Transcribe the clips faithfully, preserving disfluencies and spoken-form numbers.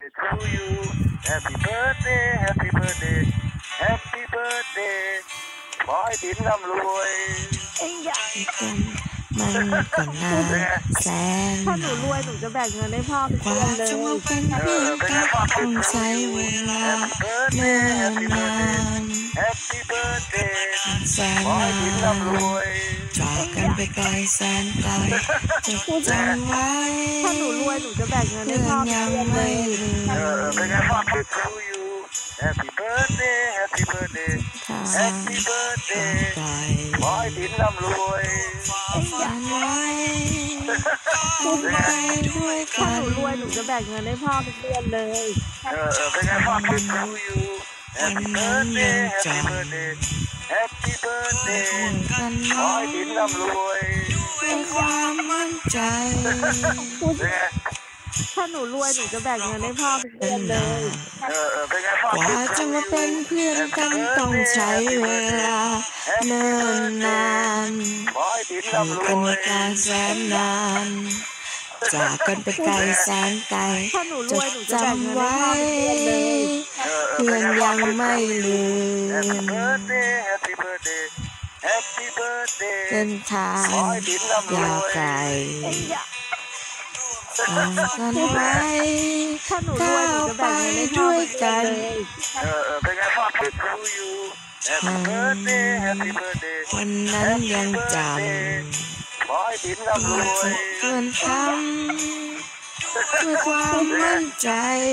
to you Happy birthday Happy birthday Happy birthday ขอให้ดินร่ำรวยเอ็งอยากกันมันก็นานแสนถ้าหนูรวยหนูจะแบ่งเงินให้พ่อเป็นกว่าเดือนเลจะมาย เป็นเพื่อนกันต้องใช้เวลาเนิ่นนาน Happy birthday แสนขอให้ดินนานร่ำรวยจากกันไปไกลแสนไกลจดจำไว้ถ้าหนูรวยหนูจะแบ่งเงินให้เพื่อพ่อนยังเป็นเดือนเลไม่ยลืมเออเป็นไงพ่อ to you Happy birthday Happy birthday ทาง Happy birthday ไกลขอให้ดินร่ำรวยฝันไว้มุ่งไปด้วยถ้ากัหนนูรวยหนูจะแบ่งเงินให้พ่อเป็นเดือนเลยเออเออเป็นไงพ่อ to you Happy birthday Happy birthday Happy birthday กันขอน้อให้งดินร่ำรวยด้วยความมั่นใจเป็นไงถ้าหนูรวยหนูจะแบ่งเงินให้พ่อเป็นเดือนเลยเออเออเป็นไงพ่อกว่าจะมาเป็นเพื่อนกันต้องใช้เวลาเนิ่นนานขอให้ดินอยู่ร่ำรกันวมาย การแสนนาน จากกันไปไกลแสนไกลถ้าหนูรจวยดหนูจะแบ่งจำเงินให้ไว้พ่อเป็นเดือนเลยเออเออเพื่เป็อน นไงพ่อยังไม่ลื Happy ม birthday Happy birthday Happy birthday เส้นทางขอให้ดินร่ำรยาววยไกลเอ็งอยากต่างกันไว้ถ้าหนูรวยหนูจะแบ่งเงินให้พ่อเป็นเดือนเลยเออเออเป็นไงพ่อ to you Happy birthday Happy birthday วันนั้นยังจขอให้ดินร่ำรำวจะยเกินคำด้วยความมั่นใจ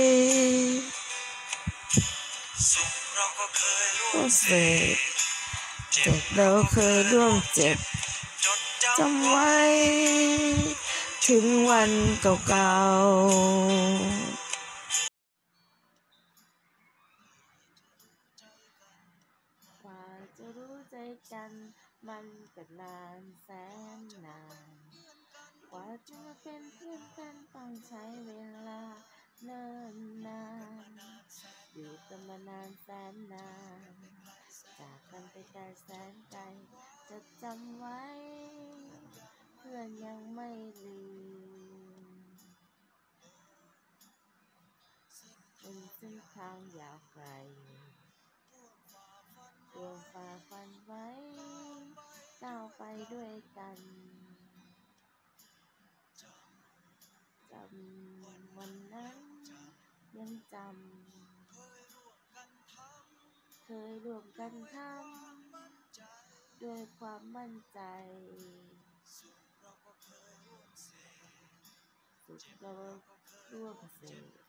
ก็เสร็จเจ็บเราเคยร่วมเจ็บจำไว้ ถึงวันเก่าๆกว่าจะรู้ใจกันมันก็นานแสนนานกว่าจะมาเป็นเพื่อนกันต้องใช้เวลาเนิ่นนานอยู่กันมานานแสนนานจากกันไปไกลแสนไกลจะจำไว้เพื่อนยังไม่ลืมเป็นเส้นทางยาวไกลรวมฝ่าฟันไว้ก้าวไปด้วยกันจำวันนั้นยังจำเคยร่วมกันทำด้วยความมั่นใจสุขเราร่วมเสพ